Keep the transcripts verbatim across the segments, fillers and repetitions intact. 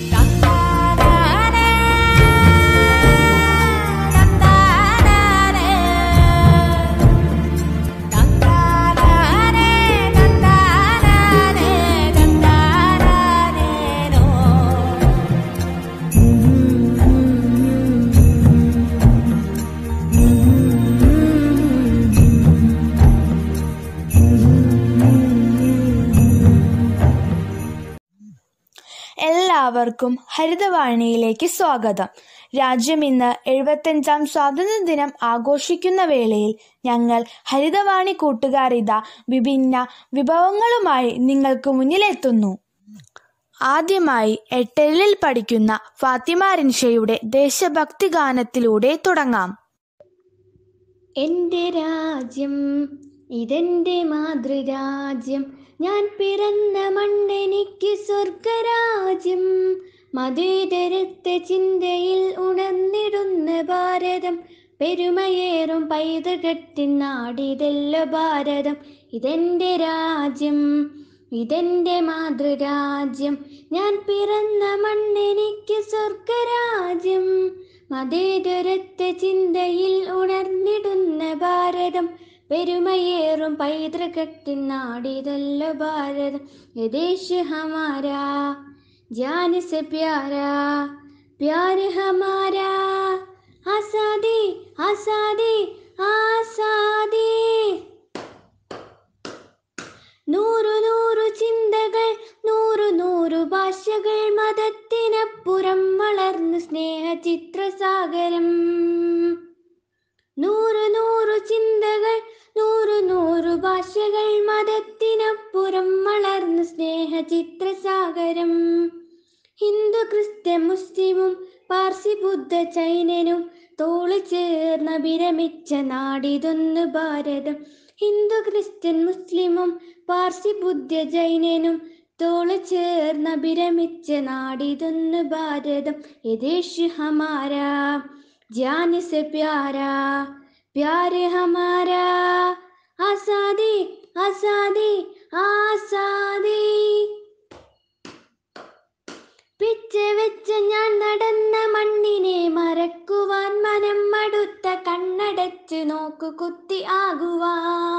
എല്ലാവർക്കും ഹരിതവാണിയിലേക്ക് സ്വാഗതം. രാജ്യം ഇന്ന് എഴുപത്തഞ്ചാം സ്വാതന്ത്ര്യദിനം ആഘോഷിക്കുന്ന വേളയിൽ ഞങ്ങൾ ഹരിതവാണി കൂട്ടുകാർ ഇതാ വിഭിന്ന വിഭവങ്ങളുമായി നിങ്ങൾക്ക് മുന്നിലെത്തുന്നു. ആദ്യമായി എട്ടലിൽ പഠിക്കുന്ന ഫാത്തിമ റിൻഷയുടെ ദേശഭക്തി ഗാനത്തിലൂടെ തുടങ്ങാം. എൻ്റെ രാജ്യം ഇതെൻ്റെ മാതൃരാജ്യം, ഞാൻ പിറന്ന മണ്ണെനിക്ക് സ്വർഗരാജ്യം. മതേതരത്വ ചിന്തയിൽ ഉണർന്നിടുന്ന ഭാരതം, പെരുമയേറും പൈതൃകത്തിൻ നാടിതല്ലോ ഭാരതം. ഇതെൻ്റെ രാജ്യം ഇതെൻ്റെ മാതൃരാജ്യം, ഞാൻ പിറന്ന മണ്ണെനിക്ക് സ്വർഗരാജ്യം. മതേതരത്വ ചിന്തയിൽ ഉണർന്നിടുന്ന ഭാരതം, പെരുമയേറും പൈതൃകത്തിൻ നാടിതല്ലോ ഭാരതം. യേ ദേശ് ഹമാരാ ജാൻ സെ പ്യാരാ, പ്യാർ ഹമാരാ, ആസാദി ആസാദി ആസാദി. നൂറു നൂറു ചിന്തകൾ, നൂറു നൂറു ഭാഷകൾ, മതത്തിനപ്പുറം വളർന്നു സ്നേഹചിത്രസാഗരം. നൂറു നൂറു ചിന്തകൾ, നൂറു നൂറു ഭാഷകൾ, മതത്തിനപ്പുറം വളർന്നു സ്നേഹചിത്രസാഗരം. ഹിന്ദു ക്രിസ്ത്യൻ മുസ്ലിമും പാർസി ബുദ്ധ ജൈനനും തോളു ചേർന്ന വിരമിച്ച നാടിതൊന്നു ഭാരതം. ഹിന്ദു ക്രിസ്ത്യൻ മുസ്ലിമും പാർസി ബുദ്ധ ജൈനനും തോളു ചേർന്ന വിരമിച്ച നാടിതൊന്നു ഭാരതം. യേ ദേശ് ഹമാരാ ജാൻ സെ പ്യാരാ, പ്യാർ ഹമാരാ, ആസാദി ആസാദി ആസാദി. പിച്ച വെച്ച ഞാൻ നടന്ന മണ്ണിനെ മറക്കുവാൻ മനം മടുത്ത, കണ്ണടച്ചു നോക്കു കുത്തി ആകുവാ.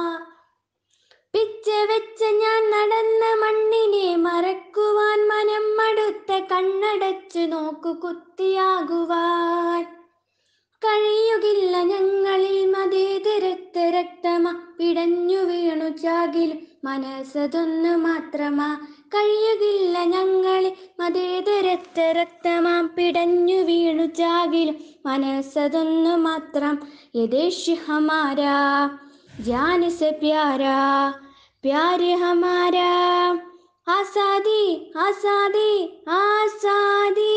പിച്ച വെച്ച ഞാൻ നടന്ന മണ്ണിനെ മറക്കുവാൻ മനം മടുത്ത, കണ്ണടച്ചു നോക്കു കുത്തിയാകുവാൻ. കഴിയുകില്ല ഞങ്ങളിൽ മതേതരത്വ രക്തമാ, പിടഞ്ഞു വീണു ചാകിലും മനസ്സതൊന്നു മാത്രമാ. കഴിയുകില്ല ഞങ്ങളിൽ മതേതരത്വ രക്തമാ, പിടഞ്ഞു വീണു ചാകിലും മനസ്സതൊന്നു മാത്രം. യേ ദേശ് ഹമാരാ ജാൻ സെ പ്യാരാ, പ്യാർ ഹമാരാ, ആസാദി ആസാദി ആസാദി.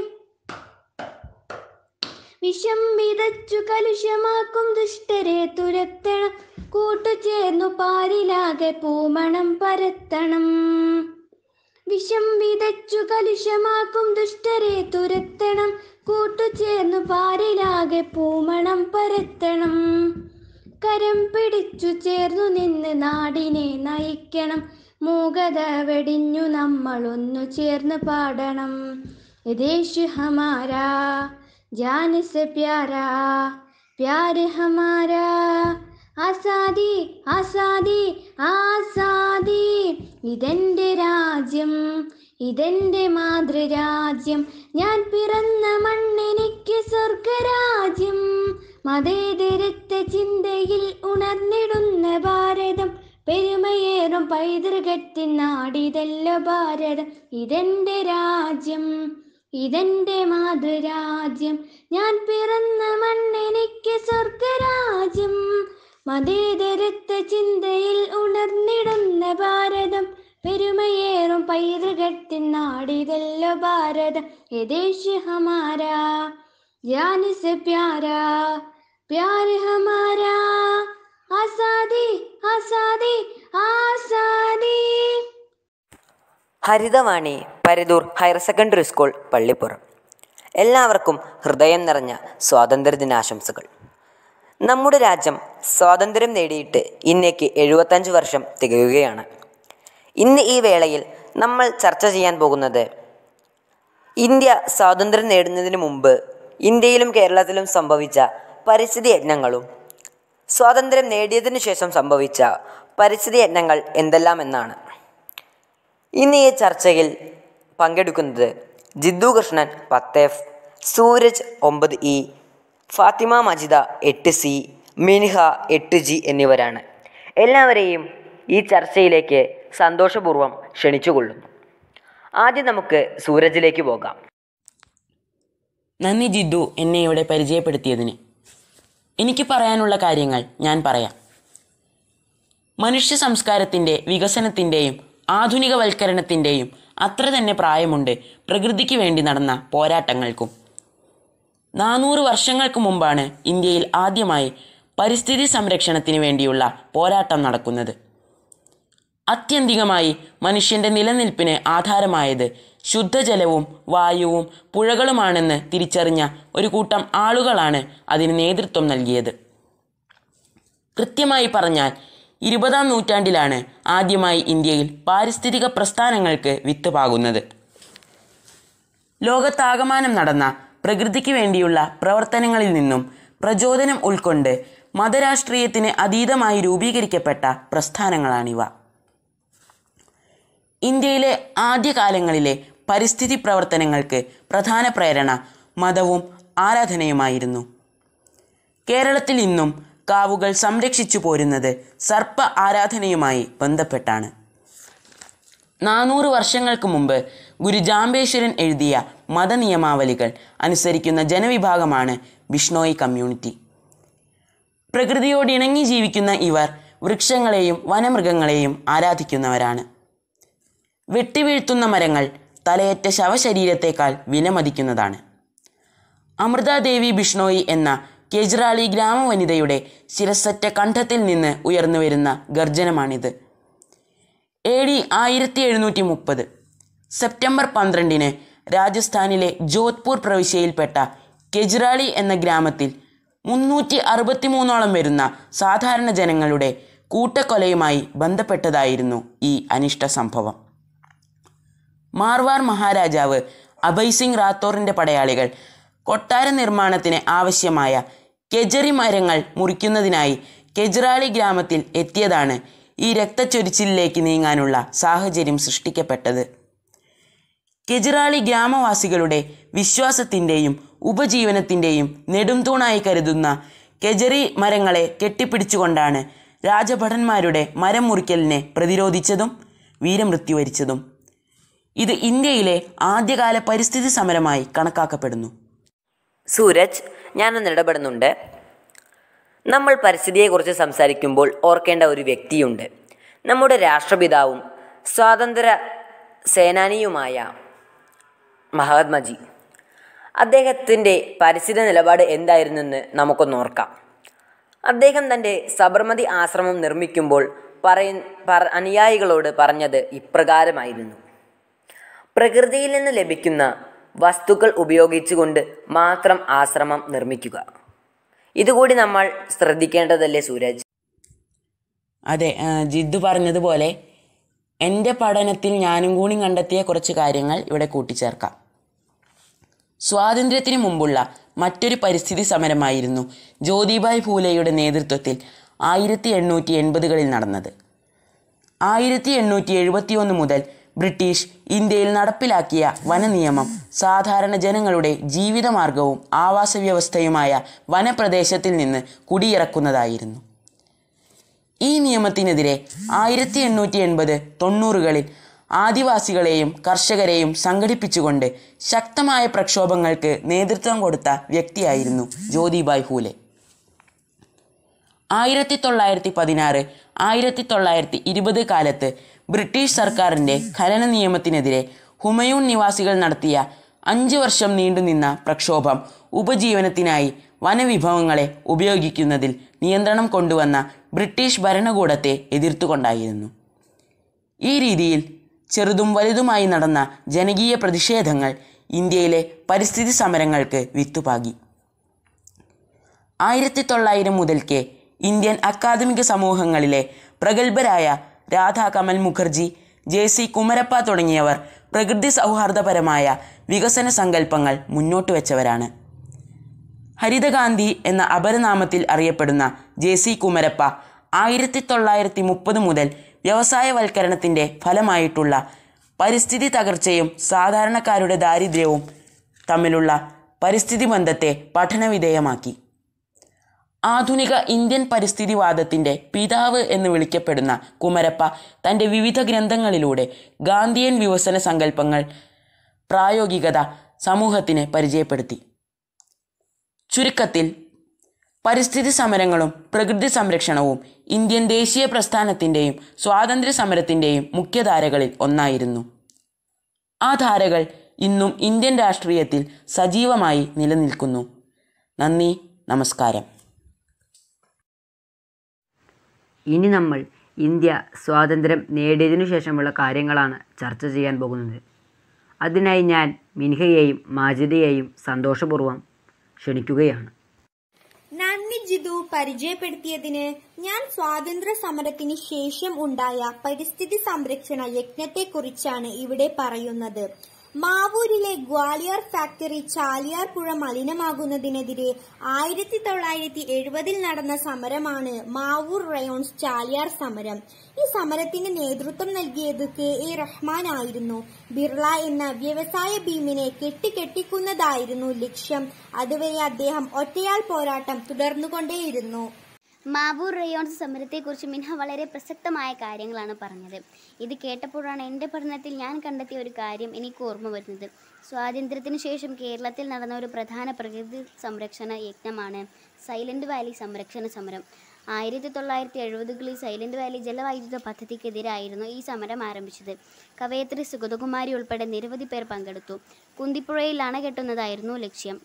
വിഷം വിതച്ചു കലുഷമാക്കും ദുഷ്ടരെ തുരത്തണം, കൂട്ടുചേർന്നു പാരിലാകെ പൂമണം പരത്തണം. വിഷം വിതച്ചു കലുഷമാക്കും ദുഷ്ടരെ തുരത്തണം, കൂട്ടുചേർന്നു പാരിലാകെ പൂമണം പരത്തണം. കരം പിടിച്ചു ചേർന്നു നിന്ന് നാടിനെ നയിക്കണം, മൂകത വെടിഞ്ഞു നമ്മളൊന്നു ചേർന്ന് പാടണം. യേ ദേശ് ഹമാരാ ജാൻ സെ പ്യാരാ, പ്യാർ ഹമാരാ, ആസാദി ആസാദി ആസാദി. ഇതെൻ്റെ രാജ്യം ഇതെൻ്റെ മാതൃരാജ്യം, ഞാൻ പിറന്ന മണ്ണെനിക്ക് സ്വർഗരാജ്യം. മതേതരത്വ ചിന്തയിൽ ഉണർന്നിടുന്ന ഭാരതം, പെരുമയേറും പൈതൃകത്തിൻ നാടിതല്ലോ ഭാരതം. ഇതെൻ്റെ രാജ്യം ഇതെൻ്റെ മാതൃരാജ്യം, ഞാൻ പിറന്ന മണ്ണെനിക്ക് സ്വർഗരാജ്യം. മതേതരത്വ ചിന്തയിൽ ഉണർന്നിടുന്ന ഭാരതം, പെരുമയേറും പൈതൃകത്തിൻ നാടിതല്ലോ ഭാരതം. യേ ദേശ് ഹമാരാ ജാൻ സെ പ്യാരാ, പ്യാർ ഹമാരാ, ആസാദി ആസാദി ആസാദി. Harithavani Paradur higher secondary school Pallippuram. എല്ലാവർക്കും ഹൃദയം നിറഞ്ഞ സ്വാതന്ത്ര്യദിനാശംസകൾ. നമ്മുടെ രാജ്യം സ്വാതന്ത്ര്യം നേടിയിട്ട് ഇന്നേക്ക് എഴുപത്തഞ്ച് വർഷം തികയുകയാണ്. ഇന്ന് ഈ വേളയിൽ നമ്മൾ ചർച്ച ചെയ്യാൻ പോകുന്നത് ഇന്ത്യ സ്വാതന്ത്ര്യം നേടുന്നതിന് മുമ്പ് ഇന്ത്യയിലും കേരളത്തിലും സംഭവിച്ച പരിസ്ഥിതി യജ്ഞങ്ങളും സ്വാതന്ത്ര്യം നേടിയതിനു ശേഷം സംഭവിച്ച പരിസ്ഥിതി യജ്ഞങ്ങൾ എന്തെല്ലാമെന്നാണ്. ഇന്ന് ഈ ചർച്ചയിൽ പങ്കെടുക്കുന്നത് ജിദ്ദു കൃഷ്ണൻ പത്ത് എഫ്, സൂരജ് ഒമ്പത് ഇ, ഫാത്തിമ മജിദ എട്ട് സി, മിൻഹ എട്ട് ജി എന്നിവരാണ്. എല്ലാവരെയും ഈ ചർച്ചയിലേക്ക് സന്തോഷപൂർവ്വം ക്ഷണിച്ചുകൊള്ളുന്നു. ആദ്യം നമുക്ക് സൂരജിലേക്ക് പോകാം. നന്ദി ജിദ്ദു, എന്നെ ഇവിടെ പരിചയപ്പെടുത്തിയതിന്. എനിക്ക് പറയാനുള്ള കാര്യങ്ങൾ ഞാൻ പറയാം. മനുഷ്യ സംസ്കാരത്തിൻ്റെ വികസനത്തിൻ്റെയും ആധുനികവൽക്കരണത്തിൻ്റെയും അത്ര തന്നെ പ്രായമുണ്ട് പ്രകൃതിക്ക് വേണ്ടി നടന്ന പോരാട്ടങ്ങൾക്കും. നാനൂറ് വർഷങ്ങൾക്ക് മുമ്പാണ് ഇന്ത്യയിൽ ആദ്യമായി പരിസ്ഥിതി സംരക്ഷണത്തിന് വേണ്ടിയുള്ള പോരാട്ടം നടക്കുന്നത്. ആത്യന്തികമായി മനുഷ്യൻ്റെ നിലനിൽപ്പിന് ആധാരമായത് ശുദ്ധജലവും വായുവും പുഴകളുമാണെന്ന് തിരിച്ചറിഞ്ഞ ഒരു കൂട്ടം ആളുകളാണ് അതിന് നേതൃത്വം നൽകിയത്. കൃത്യമായി പറഞ്ഞാൽ ഇരുപതാം നൂറ്റാണ്ടിലാണ് ആദ്യമായി ഇന്ത്യയിൽ പാരിസ്ഥിതിക പ്രസ്ഥാനങ്ങൾക്ക് വിത്ത് പാകുന്നത്. ലോകത്താകമാനം നടന്ന പ്രകൃതിക്ക് വേണ്ടിയുള്ള പ്രവർത്തനങ്ങളിൽ നിന്നും പ്രചോദനം ഉൾക്കൊണ്ട് മതരാഷ്ട്രീയത്തിന് അതീതമായി രൂപീകരിക്കപ്പെട്ട പ്രസ്ഥാനങ്ങളാണിവ. ഇന്ത്യയിലെ ആദ്യകാലങ്ങളിലെ പരിസ്ഥിതി പ്രവർത്തനങ്ങൾക്ക് പ്രധാന പ്രേരണ മതവും ആരാധനയുമായിരുന്നു. കേരളത്തിൽ ഇന്നും കാവുകൾ സംരക്ഷിച്ചു പോരുന്നത് സർപ്പ ആരാധനയുമായി ബന്ധപ്പെട്ടാണ്. നാനൂറ് വർഷങ്ങൾക്ക് മുമ്പ് ഗുരു ജാംബേശ്വരൻ എഴുതിയ മതനിയമാവലികൾ അനുസരിക്കുന്ന ജനവിഭാഗമാണ് ബിഷ്ണോയി കമ്മ്യൂണിറ്റി. പ്രകൃതിയോടിണങ്ങി ജീവിക്കുന്ന ഇവർ വൃക്ഷങ്ങളെയും വനമൃഗങ്ങളെയും ആരാധിക്കുന്നവരാണ്. വെട്ടിവീഴ്ത്തുന്ന മരങ്ങൾ തലയറ്റ ശവശരീരത്തേക്കാൾ വിലമതിക്കുന്നതാണ്. അമൃതാദേവി ബിഷ്ണോയി എന്ന കെജ്രാളി ഗ്രാമവനിതയുടെ ശിരസ്സറ്റ കണ്ഠത്തിൽ നിന്ന് ഉയർന്നു വരുന്ന ഗർജനമാണിത്. എ ഡി ആയിരത്തി എഴുന്നൂറ്റി മുപ്പത് സെപ്റ്റംബർ പന്ത്രണ്ടിന് രാജസ്ഥാനിലെ ജോധ്പൂർ പ്രവിശ്യയിൽപ്പെട്ട കെജ്രാളി എന്ന ഗ്രാമത്തിൽ മുന്നൂറ്റി അറുപത്തി മൂന്നോളം വരുന്ന സാധാരണ ജനങ്ങളുടെ കൂട്ടക്കൊലയുമായി ബന്ധപ്പെട്ടതായിരുന്നു ഈ അനിഷ്ട സംഭവം. മാർവാർ മഹാരാജാവ് അഭയ് സിംഗ് റാത്തോറിൻ്റെ പടയാളികൾ കൊട്ടാര നിർമ്മാണത്തിന് ആവശ്യമായ കെജറി മരങ്ങൾ മുറിക്കുന്നതിനായി കെജ്രാളി ഗ്രാമത്തിൽ എത്തിയതാണ് ഈ രക്തച്ചൊരിച്ചിലേക്ക് നീങ്ങാനുള്ള സാഹചര്യം സൃഷ്ടിക്കപ്പെട്ടത്. കെജ്രാളി ഗ്രാമവാസികളുടെ വിശ്വാസത്തിൻ്റെയും ഉപജീവനത്തിൻ്റെയും നെടുംതൂണായി കരുതുന്ന കെജറി മരങ്ങളെ കെട്ടിപ്പിടിച്ചുകൊണ്ടാണ് രാജഭടന്മാരുടെ മരം മുറിക്കലിനെ പ്രതിരോധിച്ചതും വീരമൃത്യു വരിച്ചതും. ഇത് ഇന്ത്യയിലെ ആദ്യകാല പരിസ്ഥിതി സമരമായി കണക്കാക്കപ്പെടുന്നു. സൂരജ്, ഞാനൊന്ന് ഇടപെടുന്നുണ്ട്. നമ്മൾ പരിസ്ഥിതിയെക്കുറിച്ച് സംസാരിക്കുമ്പോൾ ഓർക്കേണ്ട ഒരു വ്യക്തിയുണ്ട്. നമ്മുടെ രാഷ്ട്രപിതാവും സ്വാതന്ത്ര്യ സേനാനിയുമായ മഹാത്മജി. അദ്ദേഹത്തിൻ്റെ പരിസ്ഥിതി നിലപാട് എന്തായിരുന്നെന്ന് നമുക്കൊന്ന് ഓർക്കാം. അദ്ദേഹം തൻ്റെ സബർമതി ആശ്രമം നിർമ്മിക്കുമ്പോൾ പറയ പറ അനുയായികളോട് പറഞ്ഞത് ഇപ്രകാരമായിരുന്നു: പ്രകൃതിയിൽ നിന്ന് ലഭിക്കുന്ന വസ്തുക്കൾ ഉപയോഗിച്ചുകൊണ്ട് മാത്രം ആശ്രമം നിർമ്മിക്കുക. ഇതുകൂടി നമ്മൾ ശ്രദ്ധിക്കേണ്ടതല്ലേ സൂരജ്? അതെ, ജിദ്ദു പറഞ്ഞതുപോലെ എൻ്റെ പഠനത്തിൽ ഞാനും കൂടി കണ്ടെത്തിയ കുറച്ച് കാര്യങ്ങൾ ഇവിടെ കൂട്ടിച്ചേർക്കാം. സ്വാതന്ത്ര്യത്തിന് മുമ്പുള്ള മറ്റൊരു പരിസ്ഥിതി സമരമായിരുന്നു ജ്യോതിബായ് ഫൂലെയുടെ നേതൃത്വത്തിൽ ആയിരത്തി എണ്ണൂറ്റി എൺപതുകളിൽ നടന്നത്. ആയിരത്തി എണ്ണൂറ്റി എഴുപത്തി ഒന്ന് മുതൽ ബ്രിട്ടീഷ് ഇന്ത്യയിൽ നടപ്പിലാക്കിയ വനനിയമം സാധാരണ ജനങ്ങളുടെ ജീവിതമാർഗവും ആവാസവ്യവസ്ഥയുമായ വനപ്രദേശത്തിൽ നിന്ന് കുടിയിറക്കുന്നതായിരുന്നു. ഈ നിയമത്തിനെതിരെ ആയിരത്തി എണ്ണൂറ്റി എൺപത് തൊണ്ണൂറുകളിൽ ആദിവാസികളെയും കർഷകരെയും സംഘടിപ്പിച്ചുകൊണ്ട് ശക്തമായ പ്രക്ഷോഭങ്ങൾക്ക് നേതൃത്വം കൊടുത്ത വ്യക്തിയായിരുന്നു ജ്യോതിബായ് ഫൂലെ. ആയിരത്തി തൊള്ളായിരത്തി പതിനാറ് ആയിരത്തി തൊള്ളായിരത്തി ഇരുപത് കാലത്ത് ബ്രിട്ടീഷ് സർക്കാരിൻ്റെ ഖനന നിയമത്തിനെതിരെ ഹുമയൂൺ നിവാസികൾ നടത്തിയ അഞ്ച് വർഷം നീണ്ടുനിന്ന പ്രക്ഷോഭം ഉപജീവനത്തിനായി വനവിഭവങ്ങളെ ഉപയോഗിക്കുന്നതിൽ നിയന്ത്രണം കൊണ്ടുവന്ന ബ്രിട്ടീഷ് ഭരണകൂടത്തെ എതിർത്തുകൊണ്ടായിരുന്നു. ഈ രീതിയിൽ ചെറുതും വലുതുമായി നടന്ന ജനകീയ പ്രതിഷേധങ്ങൾ ഇന്ത്യയിലെ പരിസ്ഥിതി സമരങ്ങൾക്ക് വിത്തുപാകി. ആയിരത്തി തൊള്ളായിരം മുതൽക്കേ ഇന്ത്യൻ അക്കാദമിക സമൂഹങ്ങളിലെ പ്രഗത്ഭരായ രാധാ കമൽ മുഖർജി, ജെ സി കുമരപ്പ തുടങ്ങിയവർ പ്രകൃതി സൗഹാർദ്ദപരമായ വികസന സങ്കല്പങ്ങൾ മുന്നോട്ട് വെച്ചവരാണ്. ഹരിതഗാന്ധി എന്ന അപരനാമത്തിൽ അറിയപ്പെടുന്ന ജെ സി കുമരപ്പ ആയിരത്തി തൊള്ളായിരത്തി മുപ്പത് മുതൽ വ്യവസായവൽക്കരണത്തിൻ്റെ ഫലമായിട്ടുള്ള പരിസ്ഥിതി തകർച്ചയും സാധാരണക്കാരുടെ ദാരിദ്ര്യവും തമ്മിലുള്ള പരിസ്ഥിതി ബന്ധത്തെ പഠനവിധേയമാക്കി. ആധുനിക ഇന്ത്യൻ പരിസ്ഥിതിവാദത്തിൻ്റെ പിതാവ് എന്ന് വിളിക്കപ്പെടുന്ന കുമരപ്പ തൻ്റെ വിവിധ ഗ്രന്ഥങ്ങളിലൂടെ ഗാന്ധിയൻ വികസന സങ്കല്പങ്ങൾ പ്രായോഗികത സമൂഹത്തിന് പരിചയപ്പെടുത്തി. ചുരുക്കത്തിൽ പരിസ്ഥിതി സമരങ്ങളും പ്രകൃതി സംരക്ഷണവും ഇന്ത്യൻ ദേശീയ പ്രസ്ഥാനത്തിൻ്റെയും സ്വാതന്ത്ര്യ സമരത്തിൻ്റെയും മുഖ്യധാരകളിൽ ഒന്നായിരുന്നു. ആ ധാരകൾ ഇന്നും ഇന്ത്യൻ രാഷ്ട്രീയത്തിൽ സജീവമായി നിലനിൽക്കുന്നു. നന്ദി, നമസ്കാരം. ഇനി നമ്മൾ ഇന്ത്യ സ്വാതന്ത്ര്യം നേടിയതിനു ശേഷമുള്ള കാര്യങ്ങളാണ് ചർച്ച ചെയ്യാൻ പോകുന്നത്. അതിനായി ഞാൻ മിൻഹയെയും മാജിദയെയും സന്തോഷപൂർവ്വം ക്ഷണിക്കുകയാണ്. നന്ദി ജിതു പരിചയപ്പെടുത്തിയതിന്. ഞാൻ സ്വാതന്ത്ര്യ സമരത്തിന് ശേഷം ഉണ്ടായ പരിസ്ഥിതി സംരക്ഷണ യജ്ഞത്തെക്കുറിച്ചാണ് ഇവിടെ പറയുന്നത്. മാവൂരിലെ ഗ്വാളിയർ ഫാക്ടറി ചാലിയാർ പുഴ മലിനമാകുന്നതിനെതിരെ ആയിരത്തി തൊള്ളായിരത്തി എഴുപതിൽ നടന്ന സമരമാണ് മാവൂർ റയോൺസ് ചാലിയാർ സമരം. ഈ സമരത്തിന് നേതൃത്വം നൽകിയത് കെ എ റഹ്മാൻ ആയിരുന്നു. ബിർള എന്ന വ്യവസായ ഭീമിനെ കെട്ടിക്കെട്ടിക്കുന്നതായിരുന്നു ലക്ഷ്യം. അതുവരെ അദ്ദേഹം ഒറ്റയാൾ പോരാട്ടം തുടർന്നുകൊണ്ടേയിരുന്നു. മാവൂർ റയോൺസ് സമരത്തെക്കുറിച്ച് മിൻഹ വളരെ പ്രസക്തമായ കാര്യങ്ങളാണ് പറഞ്ഞത്. ഇത് കേട്ടപ്പോഴാണ് എൻ്റെ പഠനത്തിൽ ഞാൻ കണ്ടെത്തിയ ഒരു കാര്യം എനിക്ക് ഓർമ്മ വരുന്നത്. സ്വാതന്ത്ര്യത്തിനു ശേഷം കേരളത്തിൽ നടന്ന ഒരു പ്രധാന പ്രകൃതി സംരക്ഷണ യജ്ഞമാണ് സൈലന്റ് വാലി സംരക്ഷണ സമരം. ആയിരത്തി തൊള്ളായിരത്തി എഴുപതുകളിൽ സൈലന്റ് വാലി ജലവൈദ്യുത പദ്ധതിക്കെതിരായിരുന്നു ഈ സമരം ആരംഭിച്ചത്. കവയത്രി സുഗതകുമാരി ഉൾപ്പെടെ നിരവധി പേർ പങ്കെടുത്തു. കുന്തിപ്പുഴയിൽ അണ കെട്ടുന്നതായിരുന്നു ലക്ഷ്യം.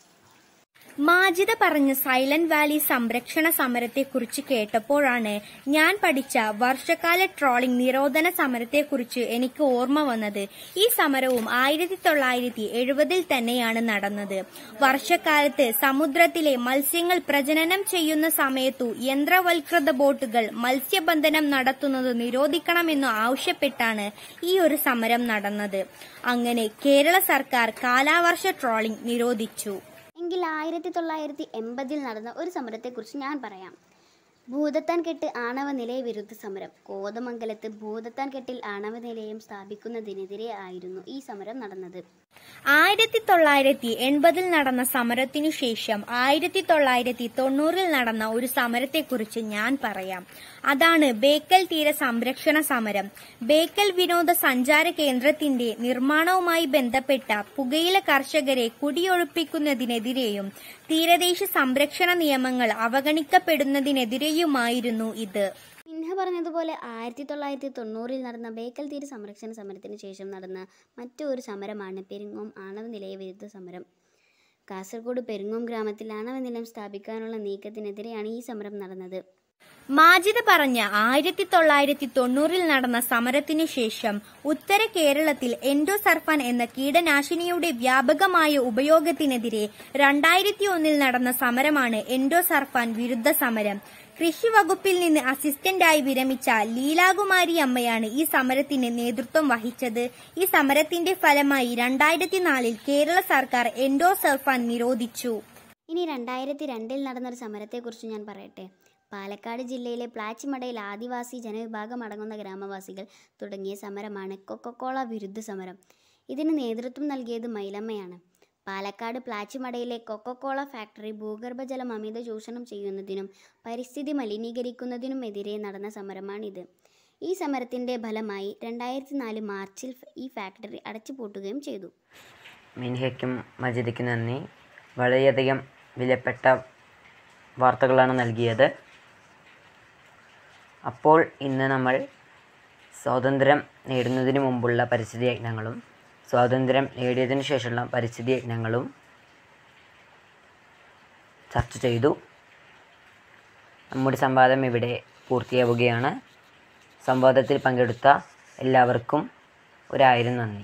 മാജിദ പറഞ്ഞ സൈലന്റ് വാലി സംരക്ഷണ സമരത്തെക്കുറിച്ച് കേട്ടപ്പോഴാണ് ഞാൻ പഠിച്ച വർഷകാല ട്രോളിംഗ് നിരോധന സമരത്തെക്കുറിച്ച് എനിക്ക് ഓർമ്മ വന്നത്. ഈ സമരവും ആയിരത്തി തൊള്ളായിരത്തി എഴുപതിൽ തന്നെയാണ് നടന്നത്. വർഷക്കാലത്ത് സമുദ്രത്തിലെ മത്സ്യങ്ങൾ പ്രജനനം ചെയ്യുന്ന സമയത്തു യന്ത്രവൽകൃത ബോട്ടുകൾ മത്സ്യബന്ധനം നടത്തുന്നത് നിരോധിക്കണമെന്ന് ആവശ്യപ്പെട്ടാണ് ഈ ഒരു സമരം നടന്നത്. അങ്ങനെ കേരള സർക്കാർ കാലാവർഷ ട്രോളിംഗ് നിരോധിച്ചു. എങ്കിൽ ആയിരത്തി തൊള്ളായിരത്തി എൺപതിൽ നടന്ന ഒരു സമരത്തെക്കുറിച്ച് ഞാൻ പറയാം. ഭൂതത്താൻ കെട്ട് ആണവ നിലയ വിരുദ്ധ സമരം. കോതമംഗലത്ത് ഭൂതത്താൻ കെട്ടിൽ ആണവ നിലയം സ്ഥാപിക്കുന്നതിനെതിരെ ആയിരുന്നു ഈ സമരം നടന്നത്. ആയിരത്തി തൊള്ളായിരത്തി എൺപതിൽ നടന്ന സമരത്തിനു ശേഷം ആയിരത്തി തൊള്ളായിരത്തി തൊണ്ണൂറിൽ നടന്ന ഒരു സമരത്തെക്കുറിച്ച് ഞാൻ പറയാം. അതാണ് ബേക്കൽ തീര സംരക്ഷണ സമരം. ബേക്കൽ വിനോദസഞ്ചാര കേന്ദ്രത്തിന്റെ നിർമ്മാണവുമായി ബന്ധപ്പെട്ട പുകയില കർഷകരെ കുടിയൊഴിപ്പിക്കുന്നതിനെതിരെയും തീരദേശ സംരക്ഷണ നിയമങ്ങൾ അവഗണിക്കപ്പെടുന്നതിനെതിരെയുമായിരുന്നു ഇത്. മിൻഹ പറഞ്ഞതുപോലെ ആയിരത്തി തൊള്ളായിരത്തി തൊണ്ണൂറിൽ നടന്ന ബേക്കൽ തീര സംരക്ഷണ സമരത്തിന് ശേഷം നടന്ന മറ്റൊരു സമരമാണ് പെരിങ്ങോം ആണവ നിലയ വിരുദ്ധ സമരം. കാസർഗോഡ് പെരിങ്ങോം ഗ്രാമത്തിൽ ആണവ നിലയം സ്ഥാപിക്കാനുള്ള നീക്കത്തിനെതിരെയാണ് ഈ സമരം നടന്നത്. മാജിദ പറഞ്ഞ ആയിരത്തി തൊള്ളായിരത്തി തൊണ്ണൂറിൽ നടന്ന സമരത്തിനു ശേഷം ഉത്തര കേരളത്തിൽ എൻഡോസൾഫാൻ എന്ന കീടനാശിനിയുടെ വ്യാപകമായ ഉപയോഗത്തിനെതിരെ രണ്ടായിരത്തി ഒന്നിൽ നടന്ന സമരമാണ് എൻഡോസൾഫാൻ വിരുദ്ധ സമരം. കൃഷി വകുപ്പിൽ നിന്ന് അസിസ്റ്റന്റായി വിരമിച്ച ലീലാകുമാരി അമ്മയാണ് ഈ സമരത്തിന് നേതൃത്വം വഹിച്ചത്. ഈ സമരത്തിന്റെ ഫലമായി രണ്ടായിരത്തി നാലിൽ കേരള സർക്കാർ എൻഡോസൾഫാൻ നിരോധിച്ചു. ഇനി രണ്ടായിരത്തി രണ്ടിൽ നടന്നൊരു സമരത്തെക്കുറിച്ച് ഞാൻ പറയട്ടെ. പാലക്കാട് ജില്ലയിലെ പ്ലാച്ചിമടയിൽ ആദിവാസി ജനവിഭാഗം അടങ്ങുന്ന ഗ്രാമവാസികൾ തുടങ്ങിയ സമരമാണ് കൊക്കക്കോള വിരുദ്ധ സമരം. ഇതിന് നേതൃത്വം നൽകിയത് മൈലമ്മയാണ്. പാലക്കാട് പ്ലാച്ചിമടയിലെ കൊക്കക്കോള ഫാക്ടറി ഭൂഗർഭജലം അമിത ചൂഷണം ചെയ്യുന്നതിനും പരിസ്ഥിതി മലിനീകരിക്കുന്നതിനുമെതിരെ നടന്ന സമരമാണിത്. ഈ സമരത്തിൻ്റെ ഫലമായി രണ്ടായിരത്തി നാല് മാർച്ചിൽ ഈ ഫാക്ടറി അടച്ചുപൂട്ടുകയും ചെയ്തു. മിൻഹയ്ക്കും മജിദയ്ക്കും നന്ദി. വളരെയധികം വിലപ്പെട്ട വാർത്തകളാണ് നൽകിയത്. അപ്പോൾ ഇന്ന് നമ്മൾ സ്വാതന്ത്ര്യം നേടുന്നതിന് മുമ്പുള്ള പരിസ്ഥിതി യജ്ഞങ്ങളും സ്വാതന്ത്ര്യം നേടിയതിനു ശേഷമുള്ള പരിസ്ഥിതി യജ്ഞങ്ങളും ചർച്ച ചെയ്തു. നമ്മുടെ സംവാദം ഇവിടെ പൂർത്തിയാവുകയാണ്. സംവാദത്തിൽ പങ്കെടുത്ത എല്ലാവർക്കും ഒരായിരം നന്ദി.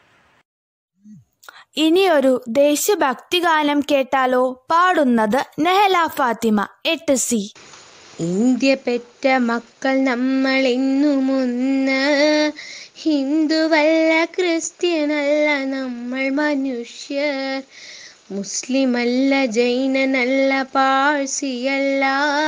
ഇനിയൊരു ദേശഭക്തി ഗാനം കേട്ടാലോ? പാടുന്നത് നെഹല ഫാത്തിമ, എട്ട് സി. ഇന്ത്യ പെറ്റ മക്കൾ നമ്മൾ എന്നുമൊന്ന്. ഹിന്ദുവല്ല ക്രിസ്ത്യനല്ല നമ്മൾ മനുഷ്യർ. മുസ്ലിമല്ല ജൈനനല്ല പാഴ്സിയല്ല.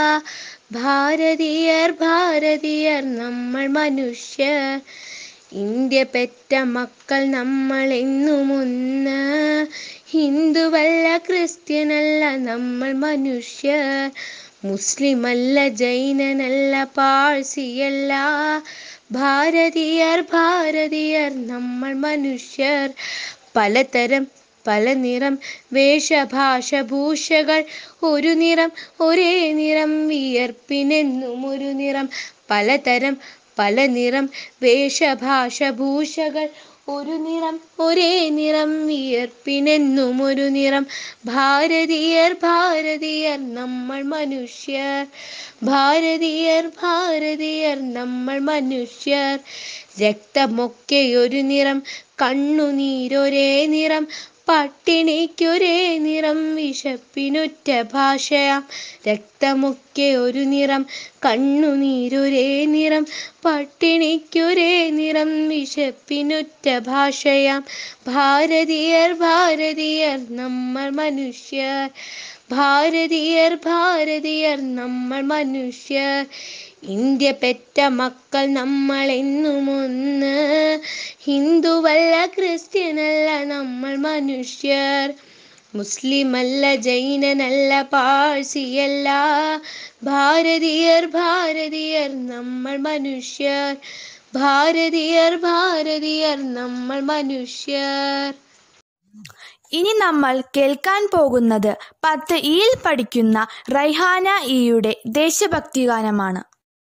ഭാരതീയർ ഭാരതീയർ നമ്മൾ മനുഷ്യർ. ഇന്ത്യ പെറ്റ മക്കൾ നമ്മൾ എന്നുമൊന്ന്. ഹിന്ദുവല്ല ക്രിസ്ത്യനല്ല നമ്മൾ മനുഷ്യർ. മുസ്ലിമല്ല ജൈനനല്ല പാഴ്സിയല്ല. ഭാരതീയർ ഭാരതീയർ നമ്മൾ മനുഷ്യർ. പലതരം പല നിറം വേഷഭാഷ ഭൂഷകൾ ഒരു നിറം ഒരേ നിറം വിയർപ്പിനെന്നും ഒരു നിറം. പലതരം പല നിറം വേഷഭാഷ ഭൂഷകൾ ഒരു നിറം ഒരേ നിറം വിയർപ്പിനെന്നും ഒരു നിറം. ഭാരതീയർ ഭാരതീയർ നമ്മൾ മനുഷ്യർ. ഭാരതീയർ ഭാരതീയർ നമ്മൾ മനുഷ്യർ. രക്തമൊക്കെ ഒരു നിറം കണ്ണുനീരൊരേ നിറം. പട്ടിണിക്കൊരേ നിറം വിശപ്പിനൊറ്റ ഭാഷയാം. രക്തമൊക്കെ ഒരു നിറം കണ്ണുനീരൊരേ നിറം. പട്ടിണിക്കൊരേ നിറം വിശപ്പിനൊറ്റ ഭാഷയാം. ഭാരതീയർ ഭാരതീയർ നമ്മൾ മനുഷ്യർ. ഭാരതീയർ ഭാരതീയർ നമ്മൾ മനുഷ്യർ. ഇന്ത്യ പെറ്റ മക്കൾ നമ്മൾ എന്നുമൊന്ന്. ഹിന്ദുവല്ല ക്രിസ്ത്യനല്ല നമ്മൾ മനുഷ്യർ. മുസ്ലിമല്ല ജൈനനല്ല പാഴ്സിയല്ല. ഭാരതീയർ ഭാരതീയർ നമ്മൾ മനുഷ്യർ. ഭാരതീയർ ഭാരതീയർ നമ്മൾ മനുഷ്യർ. ഇനി നമ്മൾ കേൾക്കാൻ പോകുന്നത് പത്ത് ഇയിൽ പഠിക്കുന്ന റൈഹാന ഇയുടെ ദേശഭക്തി ഗാനമാണ്.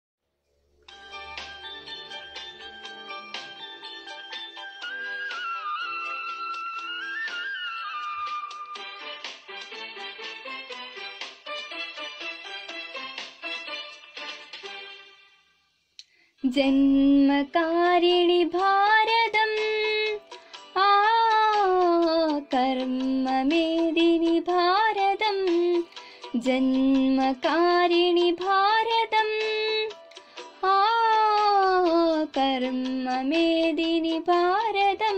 ജന്മകാരിണി ഭാരതം ആ കർമ്മമേദിനി ഭാരതം. ജന്മകാരിണി ഭാരതം ആ കർമ്മമേദിനി ഭാരതം.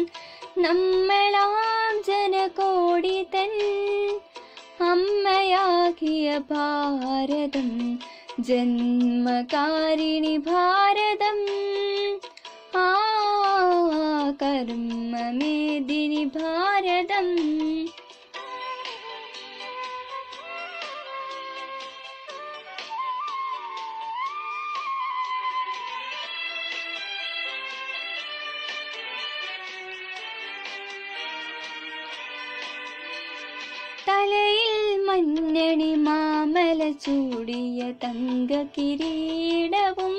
നമ്മളാം ജനകോടി തൻ അമ്മയാകിയ ഭാരതം. ജന്മകാരിണി ഭാരതം ആ കർമ്മമേദിനി ഭാരതം. തലയിൽ മഞ്ഞണി മാമല ചൂടിയ തങ്ക കിരീടവും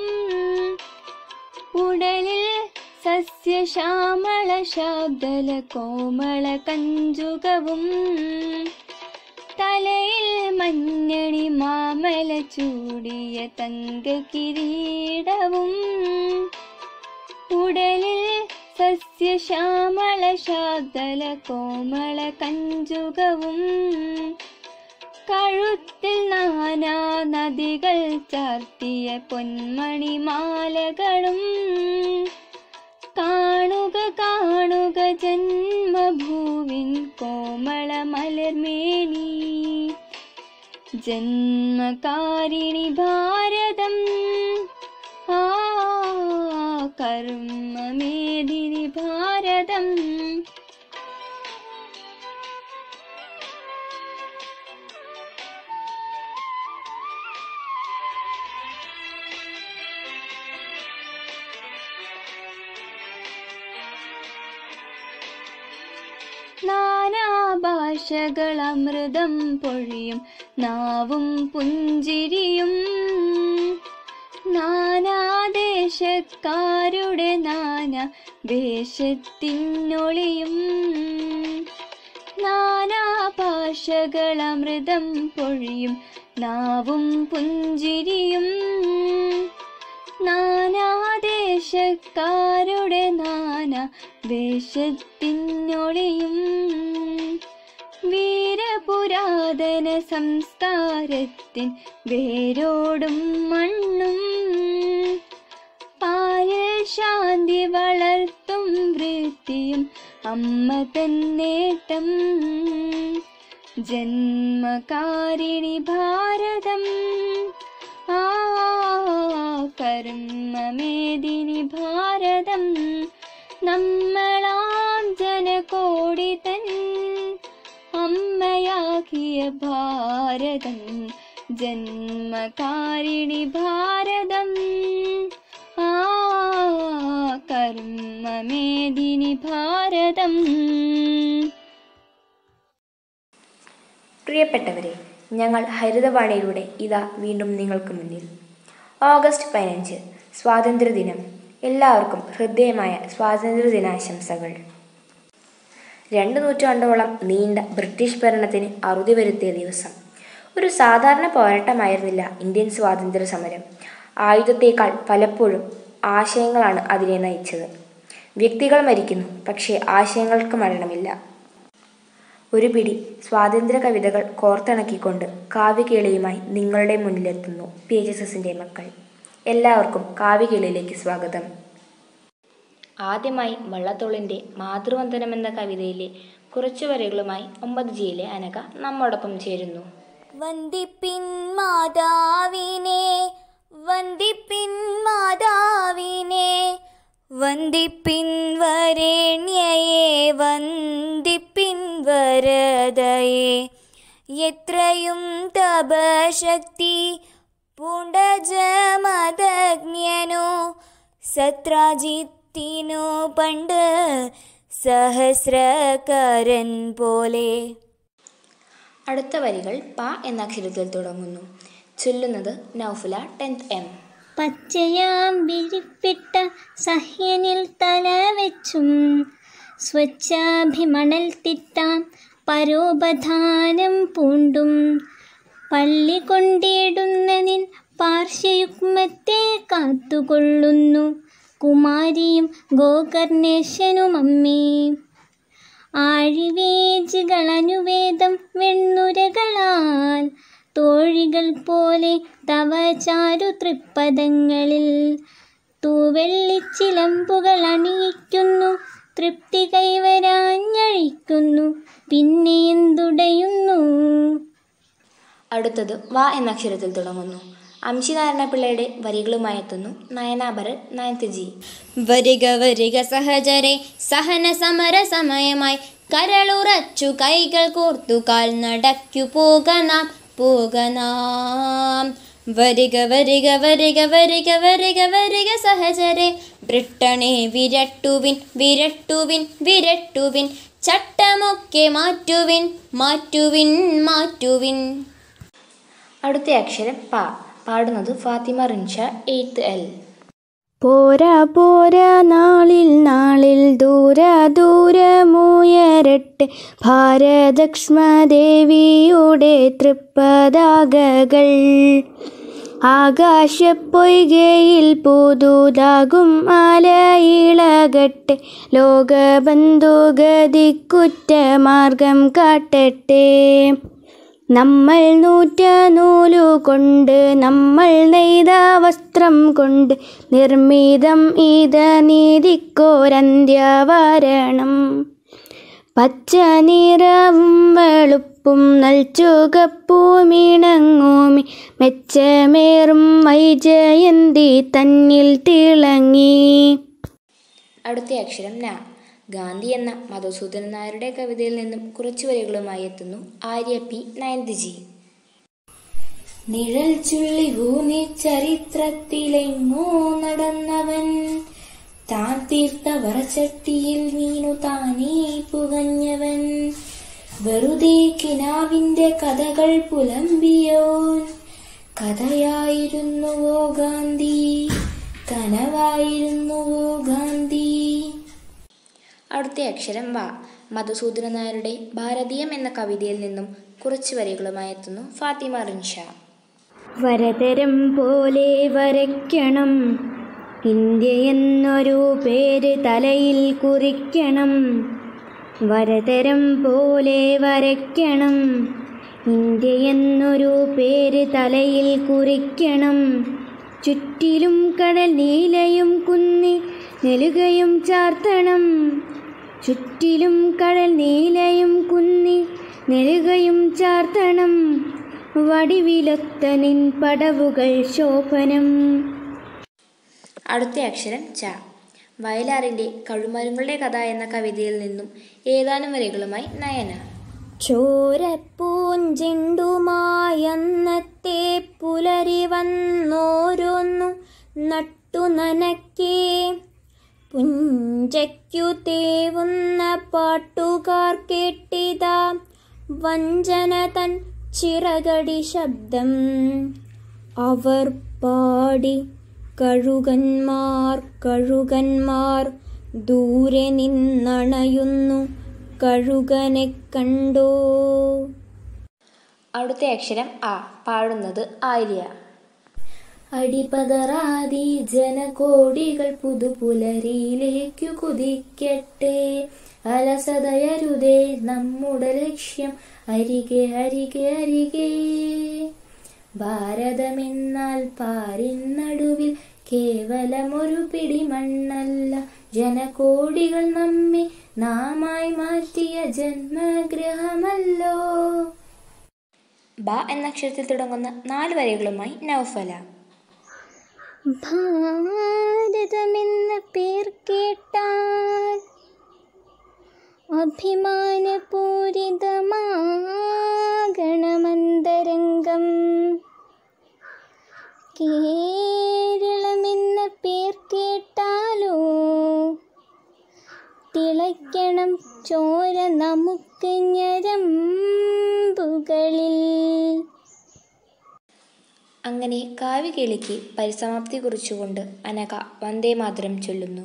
ഉടലിൽ സസ്യശ്യാമള ശാബ്ദല കോമള കഞ്ചുകവും. തലയിൽ മഞ്ഞണി മാമല ചൂടിയ തങ്ക കിരീടവും ഉടലിൽ സസ്യശ്യാമള ശാബ്ദല കോമള കഞ്ചുകവും. കഴുത്തിൽ നാനാ നദികൾ ചാർത്തിയ പൊന്മണിമാലകളും. കാണുക കാണുക ജന്മഭൂവിൻ കോമള മലർമേനി. ജന്മകാരിണി ഭാരതം ആ കർമ്മമേദിനി ഭാരതം. നാനാഭാഷകളമൃതം പൊഴിയും നാവും പുഞ്ചിരിയും. നാനാദേശക്കാരുടെ നാനാ വേഷത്തിനൊളിയും. നാനാഭാഷകളമൃതം പൊഴിയും നാവും പുഞ്ചിരിയും. നാനാദേശക്കാരുടെ നാനാ വേഷത്തിനൊളിയും. വീരപുരാ പുരാതന സംസ്കാരത്തിൻ വേരോടും മണ്ണും പായൽ ശാന്തി വളർത്തും വൃത്തിയും അമ്മ തന്നേട്ടം ജന്മകാരിണി ഭാരതം ആ കർമ്മമേദിനി ഭാരതം നമ്മളാം ജനകോടി തൻ അമ്മയാക്കിയ ഭാരതം ജന്മകാരിണി ഭാരതം ആ കർമ്മമേദിനി ഭാരതം. പ്രിയപ്പെട്ടവരെ, ഞങ്ങൾ ഹരിതവാണിയിലൂടെ ഇതാ വീണ്ടും നിങ്ങൾക്ക് മുന്നിൽ. ഓഗസ്റ്റ് പതിനഞ്ച് സ്വാതന്ത്ര്യദിനം. എല്ലാവർക്കും ഹൃദ്യമായ സ്വാതന്ത്ര്യദിനാശംസകൾ. രണ്ട് നൂറ്റാണ്ടോളം നീണ്ട ബ്രിട്ടീഷ് ഭരണത്തിന് അറുതി വരുത്തിയ ദിവസം. ഒരു സാധാരണ പോരാട്ടമായിരുന്നില്ല ഇന്ത്യൻ സ്വാതന്ത്ര്യ സമരം. ആയുധത്തേക്കാൾ പലപ്പോഴും ആശയങ്ങളാണ് അതിനെ നയിച്ചത്. വ്യക്തികൾ മരിക്കുന്നു, പക്ഷേ ആശയങ്ങൾക്ക് മരണമില്ല. ഒരു പിടി സ്വാതന്ത്ര്യ കവിതകൾ കോർത്തിണക്കിക്കൊണ്ട് കാവ്യകേളിയുമായി നിങ്ങളുടെ മുന്നിലെത്തുന്നു പി എച്ച് എസ് എസിൻ്റെ മക്കൾ. എല്ലാവർക്കും കാവ്യകേളിയിലേക്ക് സ്വാഗതം. ആദ്യമായി വള്ളത്തോളിൻ്റെ മാതൃവന്ദനം എന്ന കവിതയിലെ കുറച്ചു വരികളുമായി ഒമ്പത് ജിയിലെ അനഘ നമ്മോടൊപ്പം ചേരുന്നു. വന്ദിപ്പിൻ മാതാവിനെ, വന്ദിപ്പിൻ മാതാവിനെ, വന്ദിപ്പിൻ വരേണ്യയെ, വന്ദിപ്പിൻ വരദയെ. എത്രയും തപശക്തി പൂണ്ടജമദജ്ഞനോ സത്രാജിത്തിനു പണ്ട് സഹസ്രകരൻ പോലെ. അടുത്ത വരികൾ പ എന്ന അക്ഷരത്തിൽ തുടങ്ങുന്നു. ചൊല്ലുന്നത് നൗഫുല ടെൻത്ത് എം. പച്ചയാം വിരിപ്പിട്ട സഹ്യനിൽ തലവെച്ചും സ്വച്ഛാഭിമണൽ തിട്ടാം പരോപധാനം പൂണ്ടും പള്ളി കൊണ്ടിടുന്ന നിൻ പാർശ്വയുഗ്മത്തെ കാത്തുകൊള്ളുന്നു കുമാരിയും ഗോകർണേശനുമമ്മേ. ആഴിവേജികളനുവേദം വെണ്ണുരകളാൽ തോഴികൾ പോലെ തവ ചാരു തൃപ്പദങ്ങളിൽ തൂവെള്ളിച്ചിലമ്പുകൾ അണിയിക്കുന്നു, തൃപ്തി കൈവരാഞ്ഞഴിക്കുന്നു, പിന്നെ എന്തുടയുന്നു. അടുത്തത് വ എന്ന അക്ഷരത്തിൽ തുടങ്ങുന്നു. അംശിനാരായണപിള്ളയുടെ വരികളുമായി എത്തുന്നു നയനാഭരൻ നയൻത്ത് ജി. വരിക വരിക സഹചരെ, സഹന സമര സമയമായി കരളുറച്ചു കൈകൾ കോർത്തു കാൽ നടക്കു പോകനാം പോകനാം. വരിക വരിക വരിക വരിക വരിക വരിക സഹചരെ, ബ്രിട്ടനെ വിരട്ടുവിൻ വിരട്ടുവിൻ വിരട്ടുവിൻ, ചട്ടമൊക്കെ മാറ്റുവിൻ മാറ്റുവിൻ മാറ്റുവിൻ. അടുത്ത അക്ഷരം പ. പാടുന്നത് ഫാത്തിമ റിൻഷ എയ്ത്ത് എൽ. പോരാ പോരാ നാളിൽ നാളിൽ ദൂര ദൂരമുയരട്ടെ ഭാരതക്ഷ്മദേവിയുടെ തൃപ്പതാകകൾ. ആകാശപ്പൊയ്കയിൽ പുതുതാകും അലയിളകട്ടെ, ലോകബന്ധുഗതിക്കുറ്റ മാർഗം കാട്ടട്ടെ. നമ്മൾ നൂറ്റ നൂലുകൊണ്ട് നമ്മൾ നെയ്ത വസ്ത്രം കൊണ്ട് നിർമ്മിതം ഇത നീതിക്കോരന്ത്യവരണം. പച്ച നിറവും വെളുപ്പും നൽചുകപ്പൂമിണങ്ങൂമി മെച്ചമേറും വൈജയന്തി തന്നിൽ തിളങ്ങി. അടുത്ത അക്ഷരം ന. ഗാന്ധി എന്ന മധുസൂദനൻ നായരുടെ കവിതയിൽ നിന്നും കുറച്ചു വരികളുമായി എത്തുന്നു ആര്യ പി നയൻത് ജി. നിഴൽ ചുള്ളി ഭൂമി ചരിത്രത്തിലെങ്ങോ നടന്നവൻ, താൻ തീർത്ത വറച്ചട്ടിയിൽ വീണു താനേ പുകഞ്ഞവൻ. വെറുതെ കിനാവിന്റെ കഥകൾ പുലമ്പിയോൻ, കഥയായിരുന്നുവോ ഗാന്ധി, കനവായിരുന്നുവോ ഗാന്ധി. അടുത്ത അക്ഷരം വ. മധുസൂദനൻ നായരുടെ ഭാരതീയം എന്ന കവിതയിൽ നിന്നും കുറച്ച് വരികളുമായി എത്തുന്നു ഫാത്തിമ റിൻഷ. വരതരം പോലെ വരയ്ക്കണം, ഇന്ത്യ എന്നൊരു പേര് തലയിൽ കുറിക്കണം. വരതരം പോലെ വരയ്ക്കണം, ഇന്ത്യ എന്നൊരു പേര് തലയിൽ കുറിക്കണം. ചുറ്റിലും കടൽ നീലയും കുന്നി നെലുകയും ചാർത്തണം. ചുറ്റിലും കടൽ നീലയും കുന്നി നെലുകയും ചാർത്തണം. വടിവിലൊത്ത നിൻ പടവുകൾ ശോഭനം. അടുത്ത അക്ഷരം ച. വയലാറിൻ്റെ കഴുമരങ്ങളുടെ കഥ എന്ന കവിതയിൽ നിന്നും ഏതാനും വരികളുമായി നയന. ചോരപ്പൂഞ്ചെണ്ടുമായന്നത്തെ പുലരി വന്നോരോന്നു നട്ടു നനക്കേ. പുഞ്ചയ്ക്കു തേവുന്ന പാട്ടുകാർ കേട്ടിതാ വഞ്ചന തൻ ചിറകടി ശബ്ദം. അവർ പാടി കഴുകന്മാർ കഴുകന്മാർ ദൂരെ നിന്നണയുന്നു കഴുകനെ കണ്ടോ. അടുത്ത അക്ഷരം ആ. പാടുന്നത് ആര്യ. അടിപതറാതി ജനകോടികൾ പുതുപുലരിയിലേക്കു കുതിക്കട്ടെ. അലസതയരുതേ നമ്മുടെ ലക്ഷ്യം അരികെ അരികെ അരികെ. ഭാരതമെന്നാൽ പാരിൻ നടുവിൽ കേവലമൊരു പിടിമണ്ണല്ല. ജനകോടികൾ നമ്മെ നാമായി മാറ്റിയ ജന്മഗൃഹമല്ലോ. ബ എന്ന അക്ഷരത്തിൽ തുടങ്ങുന്ന നാല് വരികളുമായി നൗഫല. ഭാരതമെന്ന പേർ കേട്ടാൽ അഭിമാനപൂരിതമാകണമന്തരംഗം. കേരളമെന്ന പേർ കേട്ടാലോ തിളയ്ക്കണം ചോര നമുക്ക് ഞരമ്പുകളിൽ. അങ്ങനെ കാവ്യകേളിക്ക് പരിസമാപ്തി കുറിച്ചുകൊണ്ട് അനഘ വന്ദേ മാതരം ചൊല്ലുന്നു.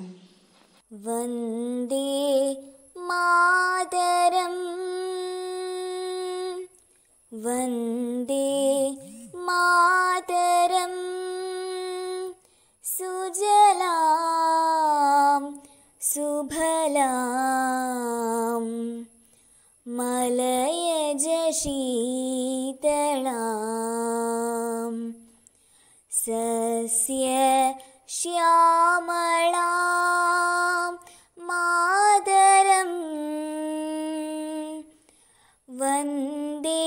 വന്ദേ മാതരം വന്ദേ മാതരം. സുജലാം സുഫലാം മലയജ ശീതളാം സസ്യ ശ്യാമളാം മാതരം. വന്ദേ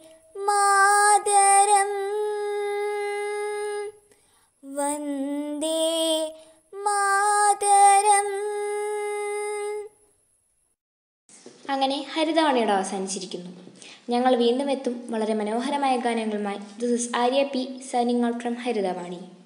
മാതരം വന്ദേ മാതരം. അങ്ങനെ ഹരിതവാണിയോട് അവസാനിച്ചിരിക്കുന്നു. ഞങ്ങൾ വീണ്ടും എത്തും വളരെ മനോഹരമായ ഗാനങ്ങളുമായി. This is Arya P signing out from Harithavani.